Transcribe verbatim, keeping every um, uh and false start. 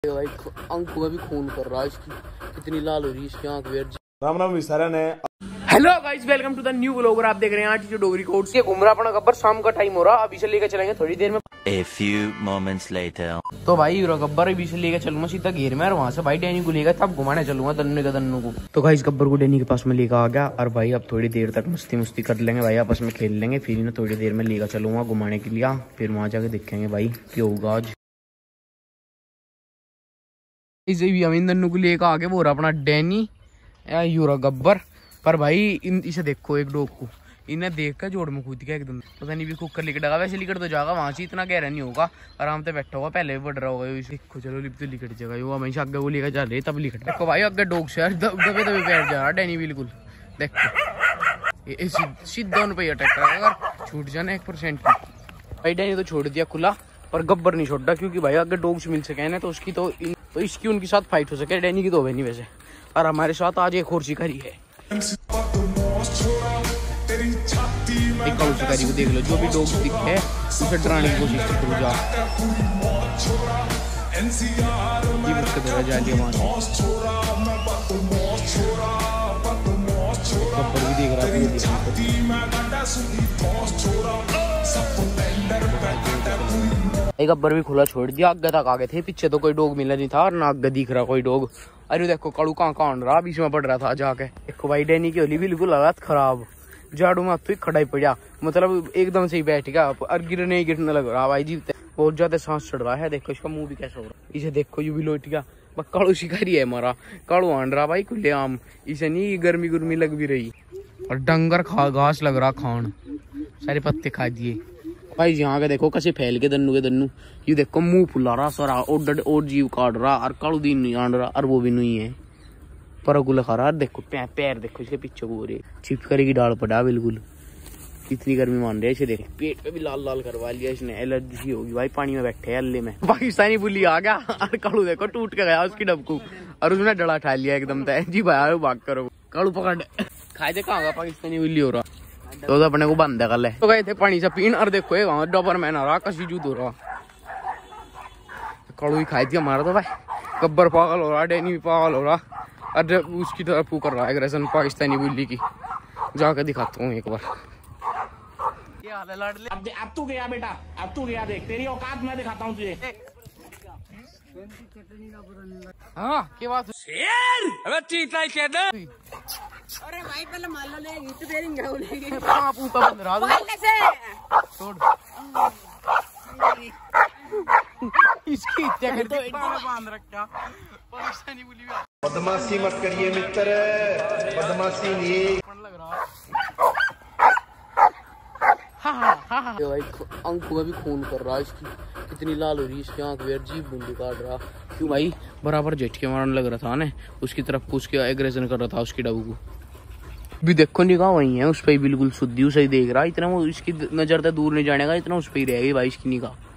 भाई आंखों में भी खून कर रहा है इसकी, कितनी लाल हो रही है इसकी आंख। राम राम विसारन है। Hello guys, welcome to the new vlogger. आप देख रहे हैं आज जो डोगरी कोर्स के घूम रहा अपना गब्बर। शाम का टाइम हो रहा, अभी से लेकर चलेंगे थोड़ी देर में। A few moments later. तो भाई गब्बर अभी से लेकर चलूंगा सीधा घेर में, और वहाँ से भाई डैनी को लेकर तब घुमाने चलूंगा दन्नू का दन्नू को। तो भाई गब्बर को डैनी के पास में लेकर आ गया, और भाई अब थोड़ी देर तक मस्ती मस्ती कर लेंगे भाई, आपस में खेल लेंगे। फिर ना थोड़ी देर में लेकर चलूंगा घुमाने के लिए, फिर वहाँ जाके देखेंगे भाई क्या होगा आज। इसे भी हम दन्नू को लेकर आगे वो रहा अपना डैनी यूरा गब्बर। पर भाई इन इसे देखो एक डॉग को, इन्हें देख कर जोड़ में कूद गया एकदम। पता नहीं भी कुकर लिकट लगा, वैसे लिकट तो जाएगा वहां से, इतना गहरा नहीं होगा, आराम से बैठा होगा, पहले भी बढ़ रहा होगा। देखो चलो लिप तो लिकट जाएगा, वो हमेशा आगे वो लेकर जा रहे तब लिकट। देखो भाई आगे डॉग से दबे दबे बैठ जा रहा डैनी बिल्कुल। देखो सीधा उन पे अटैक करेगा, अगर छूट जाना एक परसेंट की। भाई डैनी तो छोड़ दिया खुला, पर गब्बर नहीं छोड़ा, क्योंकि भाई अगर डॉग से मिल सके ना तो उसकी तो तो इसकी उनके साथ फाइट हो सके। डैनी की तो है नहीं वैसे। और हमारे साथ आज एक और शिकारी है, एक और शिकारी को देख लो। जो भी डॉग दिखे उसे डराने की कोशिश करो, जा जी मुझको धरा जा लिया वहां से। गब्बर भी देख रहा है, गब्बर भी खुला छोड़ दिया। आगे तक आगे थे, पीछे तो कोई डॉग मिला नहीं था, और ना आगे दिख रहा कोई डॉग। अरे देखो काड़ू कहाँ कहाँ रहा, बीच में पड़ रहा था जाके। देखो भाई डैनी की होली बिल्कुल हालत खराब, झाड़ू में तो खड़ा ही पड़ा, मतलब एकदम से ही बैठ गया, और गिरने ही गिरने लग रहा भाई। जीवते बहुत ज्यादा सांस चढ़ रहा है। देखो इसका मुंह भी कैसा हो रहा है, इसे देखो यू भी लौट गया। काड़ू शिकारी है हमारा, काड़ू आंड रहा भाई खुले आम, इसे नहीं गर्मी गुर्मी लग भी रही। और डंगर खा घास लग रहा खान, सारे पत्ते खा दिए भाई। यहाँ के देखो कैसे फैल के दन्नू के दन्नू, ये देखो मुंह फुला रहा सारा, और और जीव काट रहा, और काड़ू दिन नहीं आंड रहा, और वो भी नहीं है पर गुल खा रहा। देखो पैर पैर देखो इसके पीछे को, रहे छिपकली की डाल पड़ा बिल्कुल, कितनी गर्मी मान रही है इसे। देख पेट पे भी लाल लाल करवा लिया इसने, एलर्जी होगी भाई। पानी में बैठे अल्ले में। पाकिस्तानी बुली आ गया, और काड़ू देखो टूट के गया उसकी डबकू, और उसने डला उठा लिया एकदम तय जी भाई भाग करो। काड़ू पकड़ खाए थे कहाँ पाकिस्तानी बुली हो रहा, तो, तो अपने को बंद है कल है। तो गए थे पानी से पीन, और देखो ये वहां डॉबर मैन आ रहा, कसी जूत हो रहा। काड़ू ही खाई थी हमारा तो भाई। गब्बर पागल हो रहा, डैनी भी पागल हो रहा, और उसकी तरफ कर रहा है एग्रेशन पाकिस्तानी बुल्ली की। जाकर दिखाता हूँ एक बार। अब, अब तू गया बेटा, अब तू गया, देख तेरी औकात मैं दिखाता हूँ तुझे। हाँ क्या बात शेर, अबे चीता ही दे। अरे भाई पहले मान लो ले गिफ्ट दे देंगे, वो लेंगे आप ऊपर बंद रहा पहले से छोड़ इसकी हत्या कर दो, बांध रखा पाकिस्तानी बुली में। बदमाशी मत करिए मित्र, बदमाशी नहीं लग रहा। हाँ हाँ हाँ भाई आंखों में भी खून कर रहा है इसकी, कितनी लाल हो रही है इसकी आंख, जीभ बूंदी काट रहा। क्यों भाई बराबर झटके मारने लग रहा था ना उसकी तरफ, उसके एग्रेशन कर रहा था उसकी डबू को भी। देखो निगाह वही है उस पर बिल्कुल शुद्धि, उसे ही देख रहा, इतना वो इसकी नजर से दूर नहीं जाने का, इतना उस पर ही रहेगी भाई इसकी निगाह।